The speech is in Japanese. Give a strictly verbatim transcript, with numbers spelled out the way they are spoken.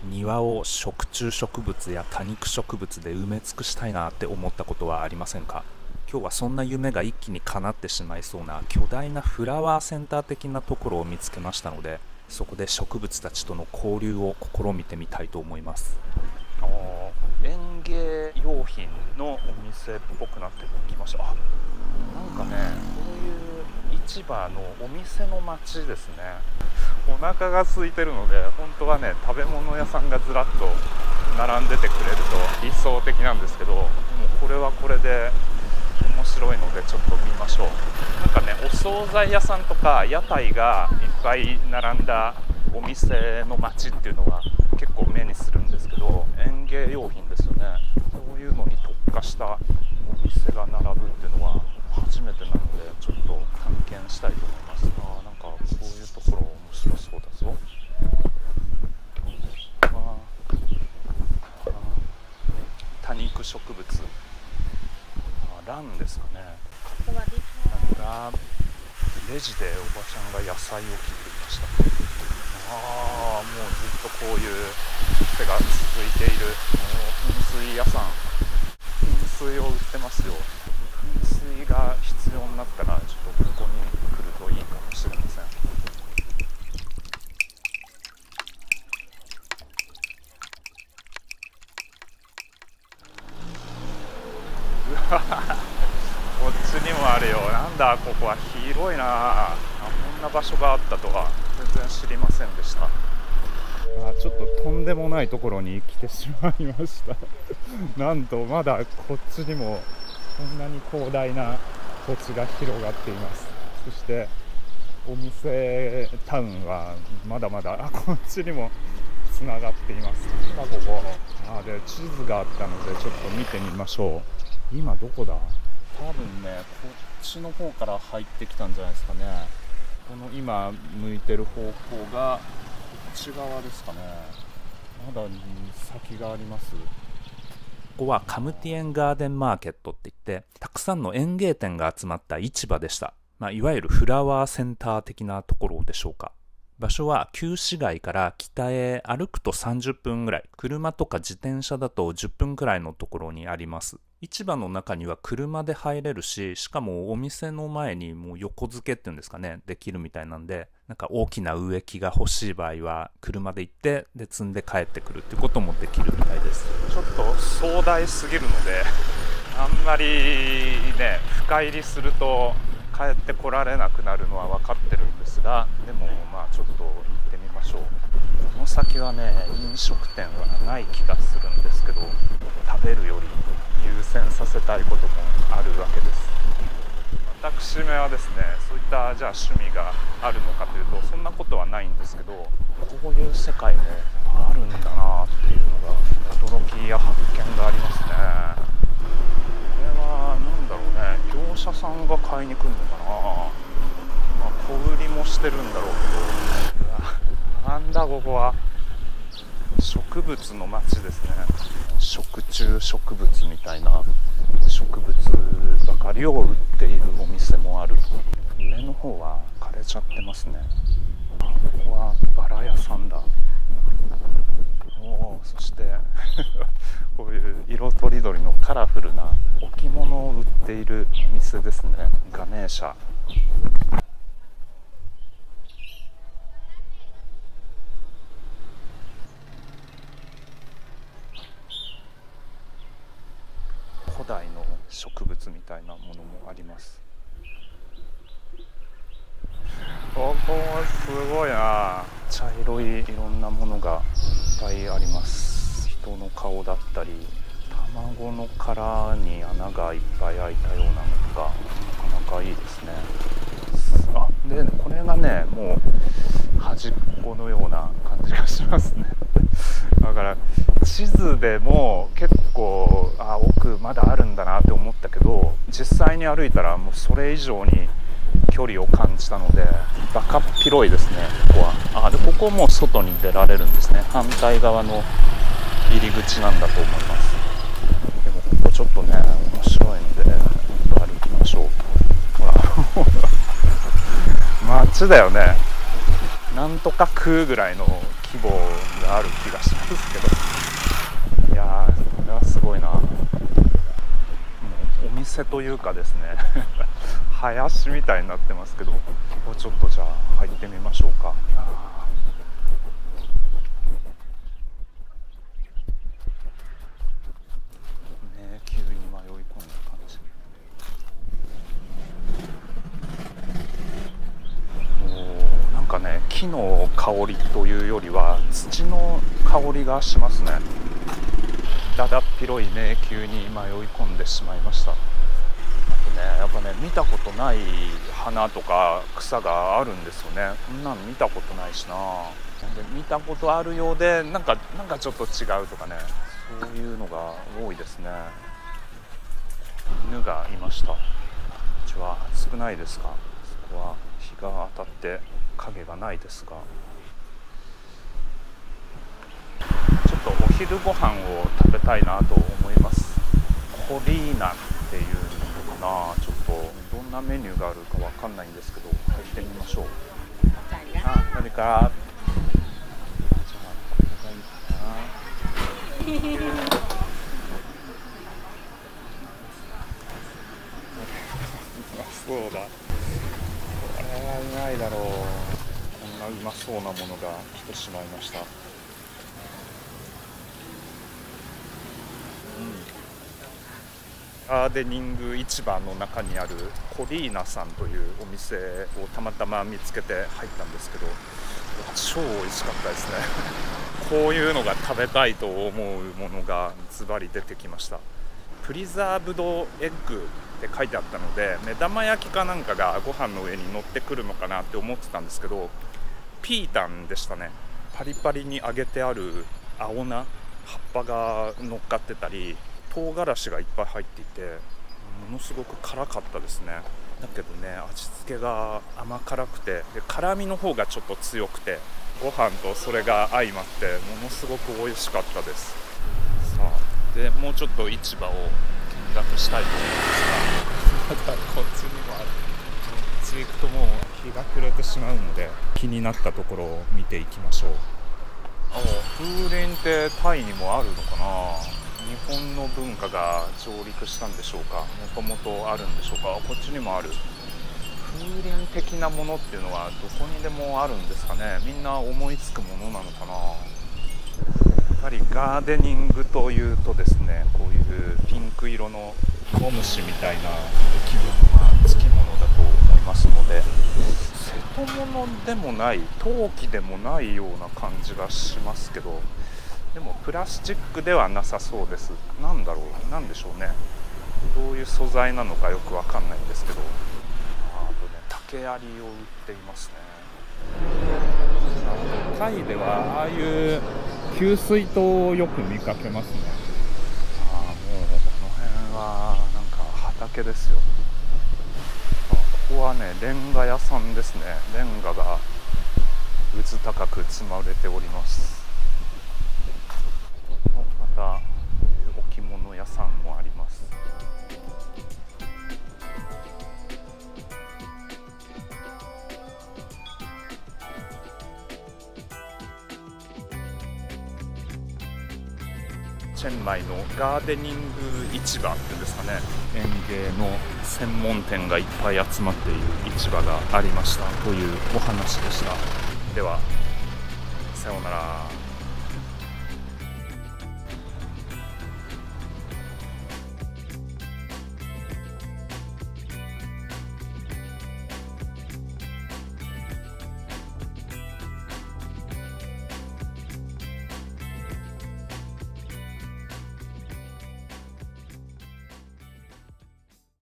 庭を食虫植物や多肉植物で埋め尽くしたいなって思ったことはありませんか？今日はそんな夢が一気に叶ってしまいそうな巨大なフラワーセンター的なところを見つけましたので、そこで植物たちとの交流を試みてみたいと思います。 あ園芸用品のお店っぽくなってきました。あ、なんかね、こういう市場のお店の街ですね。お腹が空いてるので、本当はね、食べ物屋さんがずらっと並んでてくれると理想的なんですけど、もうこれはこれで面白いのでちょっと見ましょう。なんかね、お惣菜屋さんとか屋台がいっぱい並んだお店の街っていうのは結構目にするんですけど、園芸用品ですよね。そういうのに特化したお店が並ぶっていうのは初めてなので、ちょっと探検したいと思います。あー、なんかこういうところ面白そうだぞ。あーあー多肉植物、ランですかね。なんかレジでおばちゃんが野菜を切っていました。ああ、もうずっとこういう店が続いている。噴水屋さん、噴水を売ってますよ。噴水が必要になったらちょっとここに来るといいかもしれません。うわこっちにもあるよ。なんだここは広いなあ。こんな場所があったとは全然知りませんでした。あ、ちょっととんでもないところに来てしまいましたなんとまだこっちにもこんなに広大な土地が広がっています。そしてお店タウンはまだまだあこっちにもつながっています。今ここあで地図があったのでちょっと見てみましょう。今どこだ？多分ね、こっちの方から入ってきたんじゃないですかね。この今向いてる方向がこっち側ですかね。まだ先があります。 ここはカムティエンガーデンマーケットって言って、たくさんの園芸店が集まった市場でした。まあ、いわゆるフラワーセンター的なところでしょうか。場所は旧市街から北へ歩くとさんじゅっぷんぐらい、車とか自転車だとじゅっぷんくらいのところにあります。市場の中には車で入れるし、しかもお店の前にもう横付けっていうんですかね、できるみたいなんで、なんか大きな植木が欲しい場合は車で行ってで積んで帰ってくるっていうこともできるみたいです。 ちょっと壮大すぎるのであんまりね深入りすると帰ってこられなくなるのは分かってるんですが、でもまあちょっと行ってみましょう。この先はね飲食店はない気がするんですけど、食べるより優先させたいこともあるわけです。私めはですね、そういったじゃあ趣味があるのかというとそんなことはないんですけど、こういう世界もあるんだなっていうのが驚きや発見がありますね。これは何だろうね、業者さんが買いに来るのかな。まあ小売りもしてるんだろうけど、うわなんだここは植物の街ですね。食虫植物みたいな植物ばかりを売っているお店もある。上の方は枯れちゃってますね。ここはバラ屋さんだ。おそしてこういう色とりどりのカラフルな置物を売っているお店ですね。ガネーシャ。古代の植物みたいなものもあります。ここもすごいな。茶色いいろんなものがいっぱいあります。人の顔だったり、卵の殻に穴がいっぱい開いたようなのがなかなかいいですね。あでこれがねもう端っこのような感じがしますね。だから地図でも結構あ奥まだあるんだなって思ったけど、実際に歩いたらもうそれ以上に距離を感じたのでバカ広いですね。ここはあでここも外に出られるんですね。反対側の入り口なんだと思います。でもここちょっとね面白いのでもっと歩きましょう。ほら街だよね。なんとか区ぐらいの規模がある気がします。 ですけど、いやーこれはすごいな。もうお店というかですね林みたいになってますけど、ここちょっとじゃあ入ってみましょうか。ね、急に迷い込んだ感じ。おー、なんかね、木の香りというよりは土の香りがしますね。だだっ広い迷宮に迷い込んでしまいました。あとね、やっぱね、見たことない花とか草があるんですよね。こんなん見たことないしな。で見たことあるようでなんかなんかちょっと違うとかね、そういうのが多いですね。犬がいました。こっちは少ないですか。そこは日が当たって影がないですが、ちょっとお昼ご飯を食べたいなと思います。コリーナっていうのかな。ちょっとどんなメニューがあるかわかんないんですけど、入ってみましょう。あ、何か。じゃあこれがいいかな。そうだ。これはうまいだろう。こんなうまそうなものが来てしまいました。ガーデニング市場の中にあるコリーナさんというお店をたまたま見つけて入ったんですけど、超美味しかったですねこういうのが食べたいと思うものがズバリ出てきました。プリザーブドエッグって書いてあったので、目玉焼きかなんかがご飯の上に乗ってくるのかなって思ってたんですけど、ピータンでしたね。パリパリに揚げてある青菜、葉っぱが乗っかってたり、唐辛子がいっぱい入っていて、ものすごく辛かったですね。だけどね、味付けが甘辛くて、で辛みの方がちょっと強くて、ご飯とそれが相まってものすごく美味しかったです。さあ、でもうちょっと市場を見学したいと思いますが、またこっちにもある。こっち行くともう日が暮れてしまうので、気になったところを見ていきましょう。あ、風鈴ってタイにもあるのかな。日本の文化が上陸したんでしょうか。もともとあるんでしょうか。こっちにもある。風鈴的なものっていうのはどこにでもあるんですかね。みんな思いつくものなのかな。やっぱりガーデニングというとですね、こういうピンク色のモムシみたいな生き物がつきものだと思いますので、瀬戸物でもない、陶器でもないような感じがしますけど、でもプラスチックではなさそうです。なんだろう、なんでしょうね。どういう素材なのかよくわかんないんですけど、あとね、竹槍を売っていますね。タイではああいう給水塔をよく見かけますね。ああ、もうこの辺はなんか畑ですよ。あ、ここはね、レンガ屋さんですね。レンガがうず高く積まれております。また置物屋さんもあります。チェンマイのガーデニング市場っていうんですかね、園芸の専門店がいっぱい集まっている市場がありましたというお話でした。ではさようなら。